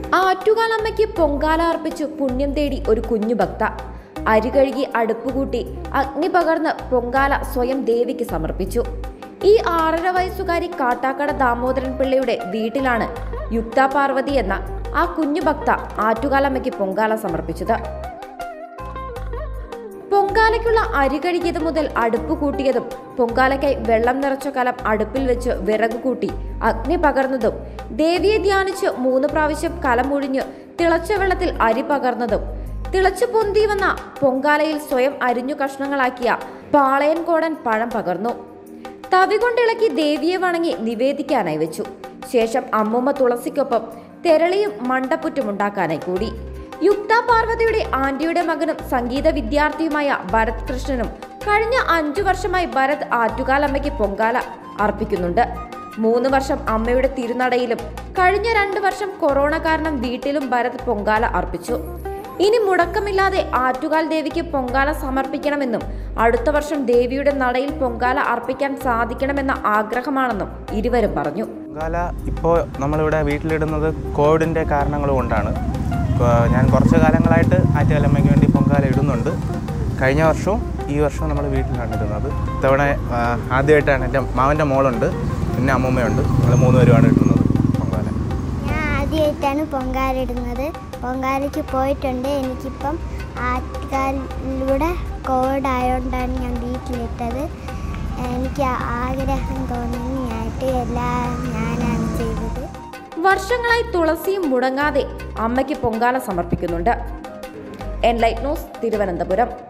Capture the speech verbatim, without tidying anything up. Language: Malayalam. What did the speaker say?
ആറ്റുകാലമ്മയ്ക്ക് പൊങ്കാല അർപ്പിച്ചു പുണ്യം തേടി ഒരു കുഞ്ഞു ഭക്ത. അരി കഴുകി അടുപ്പുകൂട്ടി അഗ്നി പകർന്ന് പൊങ്കാല സ്വയം ദേവിക്ക് സമർപ്പിച്ചു. ഈ ആറര വയസ്സുകാരി കാട്ടാക്കട ദാമോദരൻ പിള്ളയുടെ വീട്ടിലാണ് യുക്ത പാർവതി എന്ന ആ കുഞ്ഞു ഭക്ത ആറ്റുകാലമ്മയ്ക്ക് പൊങ്കാല സമർപ്പിച്ചത്. പൊങ്കാലയ്ക്കുള്ള അരി കഴുകിയത് മുതൽ അടുപ്പ് കൂട്ടിയതും പൊങ്കാലയ്ക്കായി വെള്ളം നിറച്ച കലം അടുപ്പിൽ വെച്ച് വിറക് കൂട്ടി അഗ്നി പകർന്നതും ദേവിയെ ധ്യാനിച്ച് മൂന്ന് പ്രാവശ്യം കലം ഒഴിഞ്ഞ് തിളച്ച വെള്ളത്തിൽ അരി പകർന്നതും തിളച്ചു പൊന്തി വന്ന പൊങ്കാലയിൽ സ്വയം അരിഞ്ഞു കഷ്ണങ്ങളാക്കിയ പാളയൻകോടൻ പഴം പകർന്നു. തവി കൊണ്ടിളക്കി ദേവിയെ വണങ്ങി നിവേദിക്കാനായി വെച്ചു. ശേഷം അമ്മൂമ്മ തുളസിക്കൊപ്പം തെരളിയും മണ്ടപ്പുറ്റും ഉണ്ടാക്കാനായി കൂടി. യുക്ത പാർവതിയുടെ ആന്റിയുടെ മകനും സംഗീത വിദ്യാർത്ഥിയുമായ ഭരത് കൃഷ്ണനും കഴിഞ്ഞ അഞ്ചു വർഷമായി ഭരത് ആറ്റുകാലമ്മയ്ക്ക് പൊങ്കാല അർപ്പിക്കുന്നുണ്ട്. മൂന്ന് വർഷം അമ്മയുടെ തിരുനടയിലും കഴിഞ്ഞ രണ്ടു വർഷം കൊറോണ കാരണം വീട്ടിലും ഭരത് പൊങ്കാല അർപ്പിച്ചു. ഇനി മുടക്കമില്ലാതെ ആറ്റുകാൽ ദേവിക്ക് പൊങ്കാല സമർപ്പിക്കണമെന്നും അടുത്ത വർഷം ദേവിയുടെ നടയിൽ പൊങ്കാല അർപ്പിക്കാൻ സാധിക്കണമെന്ന ആഗ്രഹമാണെന്നും ഇരുവരും പറഞ്ഞു. പൊങ്കാല ഇപ്പോൾ നമ്മളിവിടെ വീട്ടിലിടുന്നത് കോവിഡിൻ്റെ കാരണങ്ങൾ കൊണ്ടാണ്. ഞാൻ കുറച്ച് കാലങ്ങളായിട്ട് ആറ്റുകാലമ്മയ്ക്ക് വേണ്ടി പൊങ്കാല ഇടുന്നുണ്ട്. കഴിഞ്ഞ വർഷവും ഈ വർഷവും നമ്മൾ വീട്ടിലാണ് ഇടുന്നത്. ഇത്തവണ ആദ്യമായിട്ടാണ് എൻ്റെ മാവൻ്റെ മോളുണ്ട്, പിന്നെ അമ്മൂമ്മയുണ്ട്, ഞങ്ങൾ മൂന്ന് പേരുമാണ് ഇടുന്നത് പൊങ്കാല. ഞാൻ ആദ്യമായിട്ടാണ് പൊങ്കാല ഇടുന്നത്. പൊങ്കാലയ്ക്ക് പോയിട്ടുണ്ട്. എനിക്കിപ്പം ആറ്റുകാലിലൂടെ കോവിഡ് ആയതുകൊണ്ടാണ് ഞാൻ വീട്ടിലിട്ടത്. എനിക്ക് ആഗ്രഹം തോന്നിയായിട്ട് എല്ലാം ഞാനാണ് ചെയ്തത്. വർഷങ്ങളായി തുളസിയും മുടങ്ങാതെ അമ്മയ്ക്ക് പൊങ്കാല സമർപ്പിക്കുന്നുണ്ട്. Enlight News, Thiruvananthapuram.